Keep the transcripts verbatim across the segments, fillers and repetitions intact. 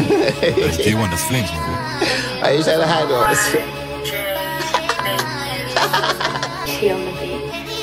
Do you want the flings, man? Are you trying to hide us? She on the beat.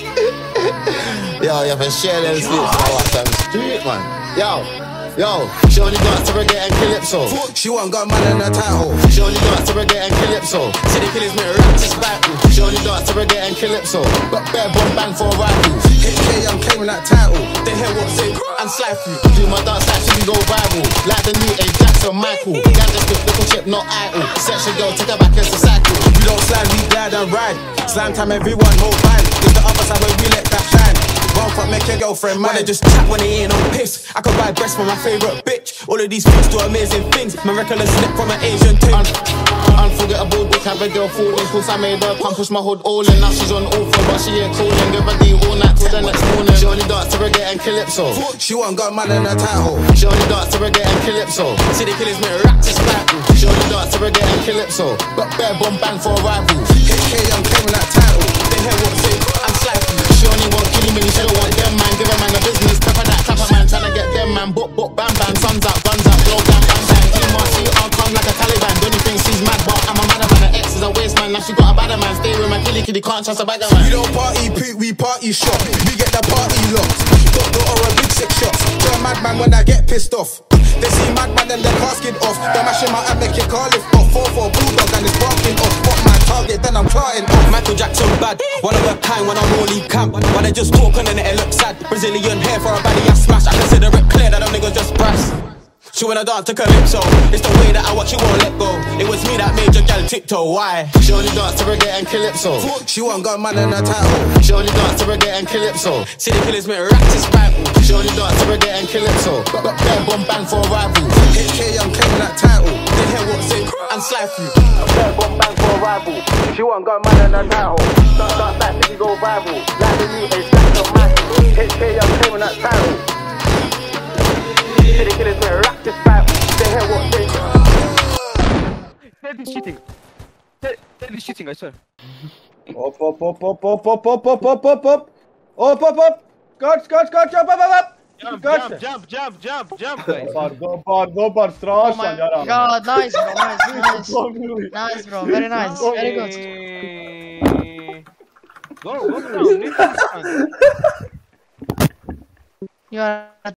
Yo, you have to share them slips, man. Watch them street, man. Yo. Yo, she only dance to Raggae and Calypso. She want got man in her title. She only dance to Raggae and Calypso. City killers make rap to battle. She only dance to Raggae and Calypso. Got bare bomb bang for a rival. H K, I'm claiming that title. They hear what say and slide through. Do my dance like she can go viral. Like the new A. Jackson Michael. Ganja stick, little chip, not idle. Section girl, take her back as a cycle. We don't slide, we glide and ride. Slam time, everyone hold fine. It's the other side where we let that shine. One fuck, make your girlfriend mine. They just chat when they ain't on piss. I could buy breast for my favourite bitch. All of these things do amazing things. My reckless slip from an Asian thing. Un Unforgettable dick, have a girl falling. Cause I made her pump, push my hood all in. Now she's on all four, but she ain't calling. Give her D all night till the next morning. She only dance to Raggae and Calypso. She want got man in her title. She only dance to Raggae and Calypso. City killers make rap to battle. She only dance to Raggae and Calypso. Got bare bomb bang for a rival. H K, I'm claiming that title. They hear what say and slide through. She only want killing me, she don't want them man. Give a man a business, pepper that clapper man. Tryna get them man, book, book, bam, bam. Suns out, guns out, blow, bam, bam, bam. Team on, she on, come like a Taliban. Don't you think she's mad, but I'm a madder man. Her ex is a waste man, now she got a badder man. Stay with my killy kitty, can't trust a bagger man. We don't party poop, we party shop. We get the party locked. Dot dot or a big six shots. Turn madman when I get pissed off. They see madman and their casket off. They're mashing my ab, make your car lift off. four four bulldog and it's barking off. What my target, then I'm clarting off. Michael Jackson bad, one of a kind when I'm only camp. When they just talk and then it looks sad. Brazilian hair for a baddie I smash. I consider it clear that them niggas just brass. She wanna dance to Calypso. It's the way that I watch, she won't let go. It was me that made your gal tiptoe, why? She only dance to Raggae and Calypso. She want got man in her title. She only dance to Raggae and Calypso. City killers make rap to battle. She only dance to Raggae and Calypso. Got got bare bomb bang for a rival. H K, I'm claiming that title. They hear what say and slide through. Bare bomb bang for a rival. She want got man in her title. Dance dance like she go viral. Like the new A. Jackson Michael. H K, I'm claiming that title. City killers make rap to battle. They hear what they Ted is cheating. Ted, Ted is cheating, I swear. Up, up, up, up, up, up, up, up, up, up, up. Up, up, up. Skacz, skacz, skacz, up, up, up, up. Jump, Skacz. jump, jump, jump, jump, guys. Zobacz, zobacz, zobacz, strasznie, Oh my god, nice bro, nice, nice. Nice bro, very nice, very good. Go, go down, leave that one. You are